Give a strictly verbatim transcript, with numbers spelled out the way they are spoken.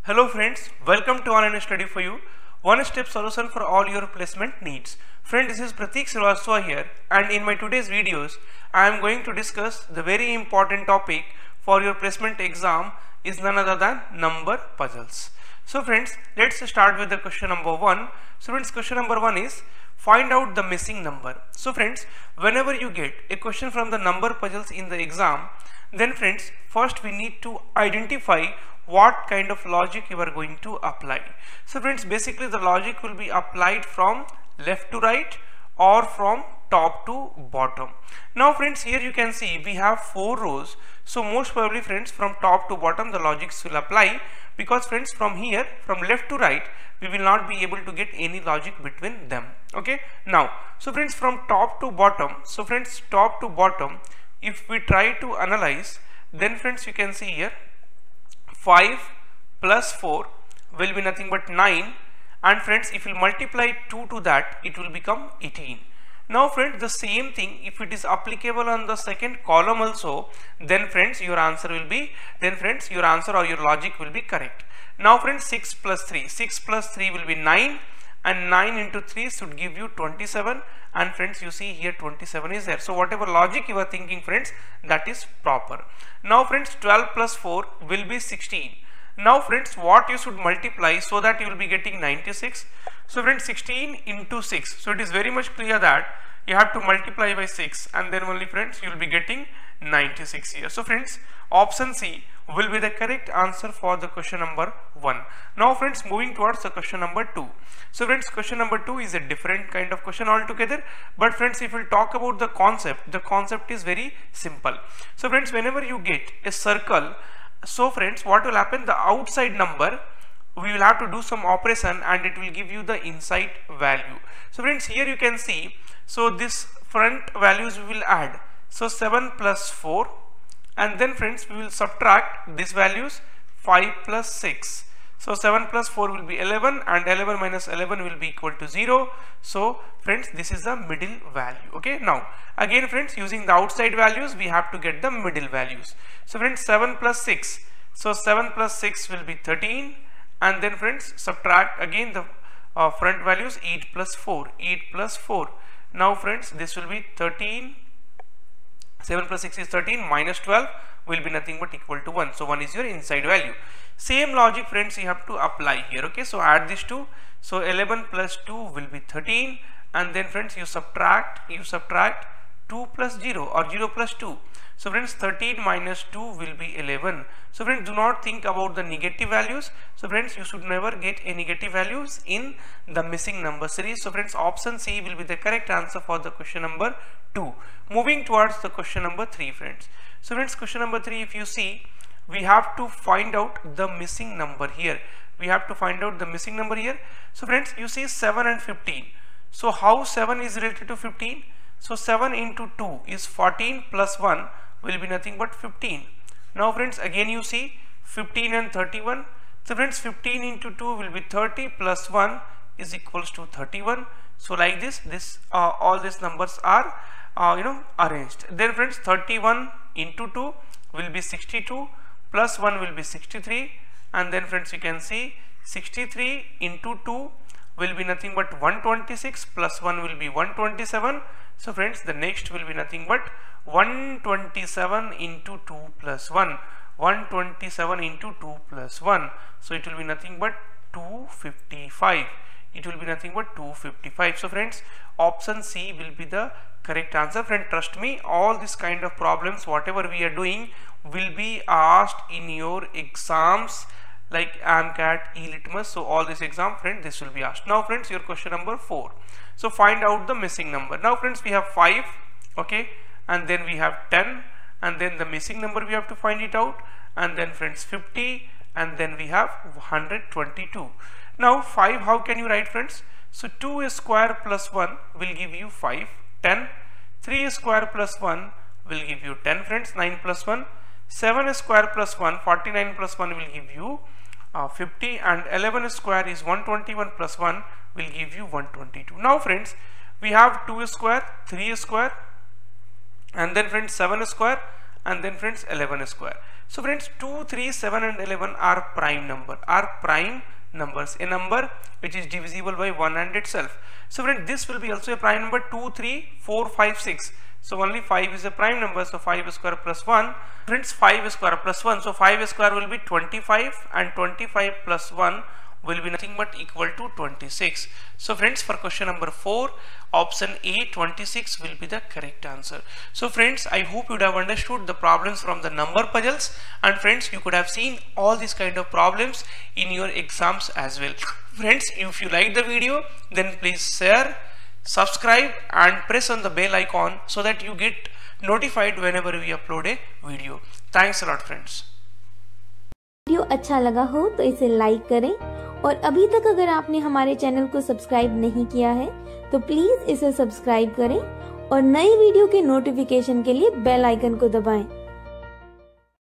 Hello friends, welcome to Online Study for You, one step solution for all your placement needs. Friend, this is Pratik Srivastava here, and in my today's videos I am going to discuss the very important topic for your placement exam is none other than number puzzles. So friends, let's start with the question number one. So friends, question number one is find out the missing number. So friends, whenever you get a question from the number puzzles in the exam, then friends, first we need to identify what kind of logic you are going to apply. So friends, basically the logic will be applied from left to right or from top to bottom. Now friends, here you can see we have four rows, so most probably friends from top to bottom the logics will apply, because friends from here from left to right we will not be able to get any logic between them. Okay, now so friends from top to bottom, so friends top to bottom if we try to analyze, then friends you can see here five plus four will be nothing but nine, and friends if you multiply two to that it will become eighteen. Now friends, the same thing if it is applicable on the second column also, then friends your answer will be then friends your answer or your logic will be correct. Now friends, six plus three, six plus three will be nine, and nine into three should give you twenty-seven, and friends you see here twenty-seven is there. So whatever logic you are thinking friends, that is proper. Now friends, twelve plus four will be sixteen. Now friends, what you should multiply so that you will be getting ninety-six. So friends, sixteen into six, so it is very much clear that you have to multiply by six, and then only friends you will be getting ninety-six here. So friends, option C will be the correct answer for the question number one. Now friends, moving towards the question number two. So friends, question number two is a different kind of question altogether, but friends if we we'll talk about the concept, the concept is very simple. So friends, whenever you get a circle, so friends what will happen, the outside number we will have to do some operation and it will give you the inside value. So friends, here you can see, so this front values we will add, so seven plus four, and then friends we will subtract these values, five plus six. So seven plus four will be eleven, and eleven minus eleven will be equal to zero. So friends, this is the middle value. Okay, now again friends, using the outside values we have to get the middle values. So friends, seven plus six, so seven plus six will be thirteen, and then friends subtract again the uh, front values, eight plus four, eight plus four. Now friends, this will be thirteen, seven plus six is thirteen, minus twelve will be nothing but equal to one. So one is your inside value. Same logic friends you have to apply here. Okay, so add these two, so eleven plus two will be thirteen, and then friends you subtract you subtract two plus zero or zero plus two. So friends, thirteen minus two will be eleven. So friends, do not think about the negative values. So friends, you should never get a negative values in the missing number series. So friends, option C will be the correct answer for the question number two. Moving towards the question number three friends. So friends, question number three, if you see, we have to find out the missing number here. We have to find out the missing number here. So friends, you see seven and fifteen. So how seven is related to fifteen? So seven into two is fourteen, plus one will be nothing but fifteen. Now friends, again you see fifteen and thirty-one. So friends, fifteen into two will be thirty, plus one is equals to thirty-one. So like this, this uh, all these numbers are uh, you know arranged. Then friends, thirty-one into two will be sixty-two, plus one will be sixty-three, and then friends you can see sixty-three into two will be nothing but one twenty-six, plus one will be one twenty-seven. So friends, the next will be nothing but one twenty-seven into two plus one, one twenty-seven into two plus one, so it will be nothing but two fifty-five. It will be nothing but two fifty-five. So friends, option C will be the correct answer. Friend, trust me, all this kind of problems whatever we are doing will be asked in your exams like AMCAT, E-Litmus. So all this exam friend, this will be asked. Now friends, your question number four. So find out the missing number. Now friends, we have five, okay, and then we have ten, and then the missing number we have to find it out, and then friends fifty, and then we have one hundred twenty-two. Now five, how can you write friends? So two square plus one will give you five, ten, three square plus one will give you ten friends, nine plus one, seven square plus one, forty-nine plus one will give you uh, fifty, and eleven square is one twenty-one plus one will give you one twenty-two. Now friends, we have two square, three square, and then friends seven square, and then friends eleven square. So friends, two, three, seven and eleven are prime number, are prime numbers, a number which is divisible by one and itself. So friends, this will be also a prime number. Two, three, four, five, six. So only five is a prime number, so five square plus one. Friends, five square plus one, so five square will be twenty-five, and twenty-five plus one will be nothing but equal to twenty-six. So friends, for question number four, option A, twenty-six will be the correct answer. So friends, I hope you would have understood the problems from the number puzzles, and friends, you could have seen all these kind of problems in your exams as well. Friends, if you like the video, then please share, subscribe and press on the bell icon so that you get notified whenever we upload a video. Thanks a lot friends. Video अच्छा लगा हो तो इसे like करें, और अभी तक अगर आपने हमारे चैनल को सब्सक्राइब नहीं किया है तो प्लीज इसे सब्सक्राइब करें और नई वीडियो के नोटिफिकेशन के लिए बेल आइकन को दबाएं